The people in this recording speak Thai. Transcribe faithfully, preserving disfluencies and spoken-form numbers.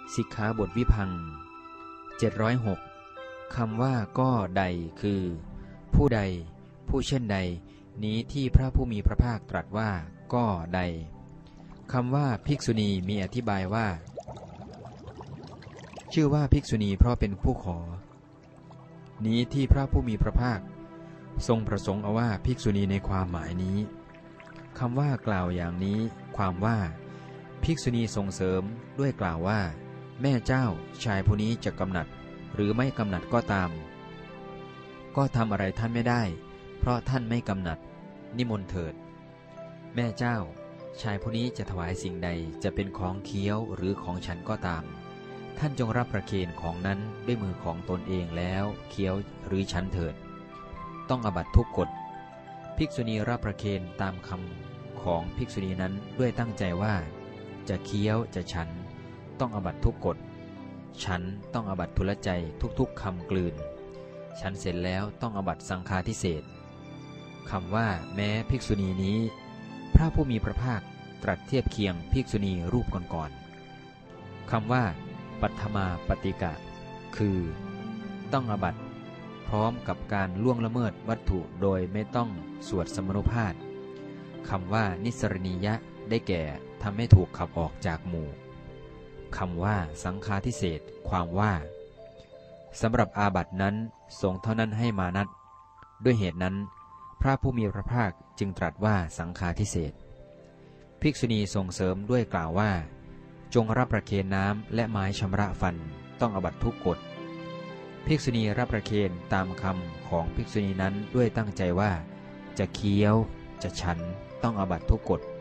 สิกขาบทวิพังค์เจ็ดร้อยหกคำว่าก็ใดคือผู้ใดผู้เช่นใดนี้ที่พระผู้มีพระภาคตรัสว่าก็ใดคำว่าภิกษุณีมีอธิบายว่าชื่อว่าภิกษุณีเพราะเป็นผู้ขอนี้ที่พระผู้มีพระภาคทรงประสงค์เอาว่าภิกษุณีในความหมายนี้คำว่ากล่าวอย่างนี้ความว่าภิกษุณีส่งเสริมด้วยกล่าวว่าแม่เจ้าชายผู้นี้จะกำหนัดหรือไม่กำหนัดก็ตามก็ทำอะไรท่านไม่ได้เพราะท่านไม่กำหนัดนิมนต์เถิดแม่เจ้าชายผู้นี้จะถวายสิ่งใดจะเป็นของเคี้ยวหรือของฉันก็ตามท่านจงรับประเคนของนั้นด้วยมือของตนเองแล้วเคี้ยวหรือฉันเถิดต้องอาบัตทุกกฎภิกษุณีรับประเคนตามคำของภิกษุณีนั้นด้วยตั้งใจว่าจะเคี้ยวจะฉันต้องอาบัตทุกกฎฉันต้องอาบัตทุลใจทุกๆคำกลืนฉันเสร็จแล้วต้องอาบัตสังฆาทิเศษคำว่าแม้ภิกษุณีนี้พระผู้มีพระภาคตรัสเทียบเคียงภิกษุณีรูปก่อนๆคำว่าปัทมาปฏิกะคือต้องอาบัติพร้อมกับการล่วงละเมิดวัตถุโดยไม่ต้องสวดสมนุภาพคำว่านิสรณียะได้แก่ทำให้ถูกขับออกจากหมู่คำว่าสังฆาทิเศษความว่าสำหรับอาบัตินั้นสงฆ์เท่านั้นให้มานัดด้วยเหตุนั้นพระผู้มีพระภาคจึงตรัสว่าสังฆาทิเศษภิกษุณีส่งเสริมด้วยกล่าวว่าจงรับประเคนน้ำและไม้ชำระฟันต้องอาบัตทุกกฎภิกษุณีรับประเคนตามคำของภิกษุณีนั้นด้วยตั้งใจว่าจะเคี้ยวจะฉันต้องอาบัตทุกกฎ